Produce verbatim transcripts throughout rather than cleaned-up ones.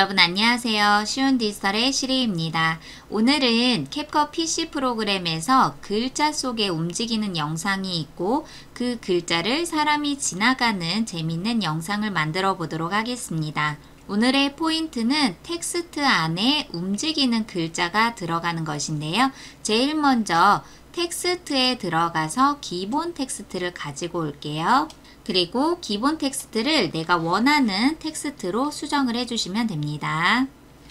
여러분 안녕하세요. 쉬운 디지털의 시리입니다. 오늘은 캡컷 피씨 프로그램에서 글자 속에 움직이는 영상이 있고 그 글자를 사람이 지나가는 재밌는 영상을 만들어 보도록 하겠습니다. 오늘의 포인트는 텍스트 안에 움직이는 글자가 들어가는 것인데요. 제일 먼저 텍스트에 들어가서 기본 텍스트를 가지고 올게요. 그리고 기본 텍스트를 내가 원하는 텍스트로 수정을 해주시면 됩니다.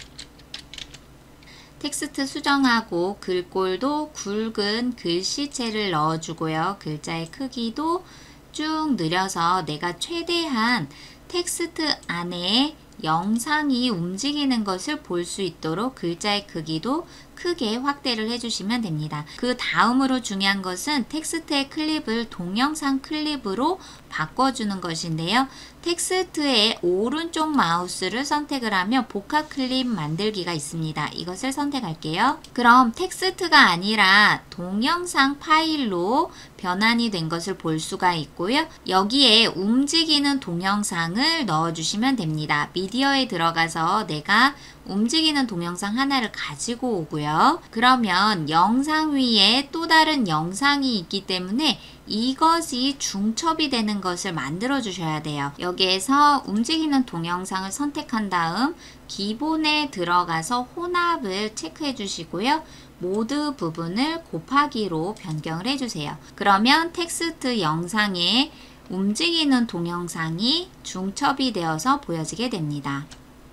텍스트 수정하고 글꼴도 굵은 글씨체를 넣어주고요. 글자의 크기도 쭉 늘려서 내가 최대한 텍스트 안에 영상이 움직이는 것을 볼 수 있도록 글자의 크기도 크게 확대를 해주시면 됩니다. 그 다음으로 중요한 것은 텍스트의 클립을 동영상 클립으로 바꿔주는 것인데요. 텍스트의 오른쪽 마우스를 선택을 하면 복합 클립 만들기가 있습니다. 이것을 선택할게요. 그럼 텍스트가 아니라 동영상 파일로 변환이 된 것을 볼 수가 있고요. 여기에 움직이는 동영상을 넣어주시면 됩니다. 미디어에 들어가서 내가 움직이는 동영상 하나를 가지고 오고요. 그러면 영상 위에 또 다른 영상이 있기 때문에 이것이 중첩이 되는 것을 만들어 주셔야 돼요. 여기에서 움직이는 동영상을 선택한 다음 기본에 들어가서 혼합을 체크해 주시고요. 모드 부분을 곱하기로 변경을 해주세요. 그러면 텍스트 영상에 움직이는 동영상이 중첩이 되어서 보여지게 됩니다.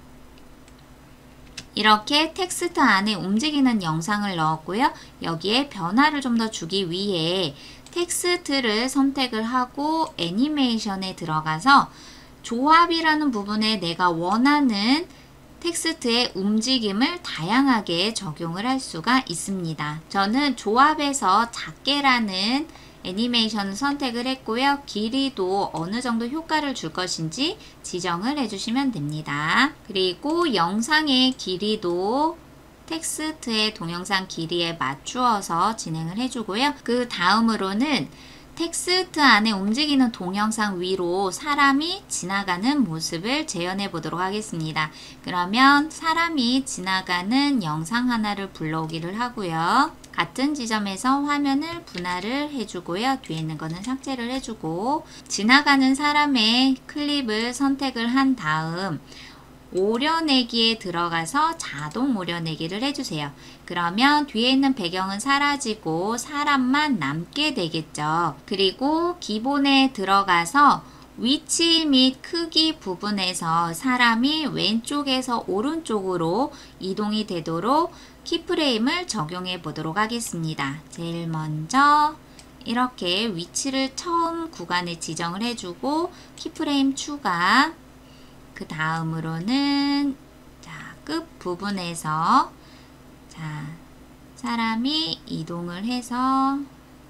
이렇게 텍스트 안에 움직이는 영상을 넣었고요. 여기에 변화를 좀 더 주기 위해 텍스트를 선택을 하고 애니메이션에 들어가서 조합이라는 부분에 내가 원하는 텍스트의 움직임을 다양하게 적용을 할 수가 있습니다. 저는 조합에서 작게라는 애니메이션을 선택을 했고요. 길이도 어느 정도 효과를 줄 것인지 지정을 해주시면 됩니다. 그리고 영상의 길이도 텍스트의 동영상 길이에 맞추어서 진행을 해주고요. 그 다음으로는 텍스트 안에 움직이는 동영상 위로 사람이 지나가는 모습을 재현해 보도록 하겠습니다. 그러면 사람이 지나가는 영상 하나를 불러오기를 하고요. 같은 지점에서 화면을 분할을 해주고요. 뒤에 있는 거는 삭제를 해주고 지나가는 사람의 클립을 선택을 한 다음 오려내기에 들어가서 자동 오려내기를 해주세요. 그러면 뒤에 있는 배경은 사라지고 사람만 남게 되겠죠. 그리고 기본에 들어가서 위치 및 크기 부분에서 사람이 왼쪽에서 오른쪽으로 이동이 되도록 키프레임을 적용해 보도록 하겠습니다. 제일 먼저 이렇게 위치를 처음 구간에 지정을 해주고 키프레임 추가, 그 다음으로는 자, 끝 부분에서 자, 사람이 이동을 해서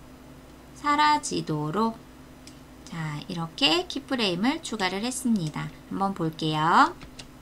사라지도록 자, 이렇게 키프레임을 추가를 했습니다. 한번 볼게요.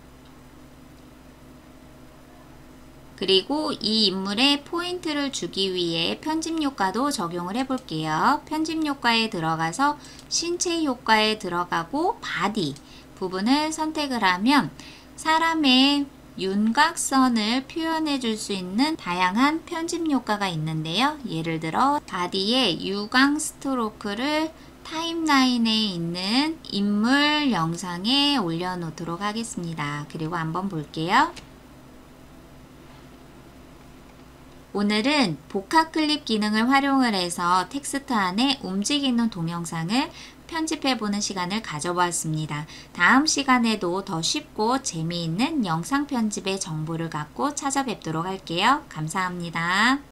그리고 이 인물에 포인트를 주기 위해 편집 효과도 적용을 해 볼게요. 편집 효과에 들어가서 신체 효과에 들어가고 바디 부분을 선택을 하면 사람의 윤곽선을 표현해 줄 수 있는 다양한 편집 효과가 있는데요. 예를 들어 바디에 유광 스트로크를 타임라인에 있는 인물 영상에 올려놓도록 하겠습니다. 그리고 한번 볼게요. 오늘은 복합 클립 기능을 활용을 해서 텍스트 안에 움직이는 동영상을 편집해보는 시간을 가져보았습니다. 다음 시간에도 더 쉽고 재미있는 영상 편집의 정보를 갖고 찾아뵙도록 할게요. 감사합니다.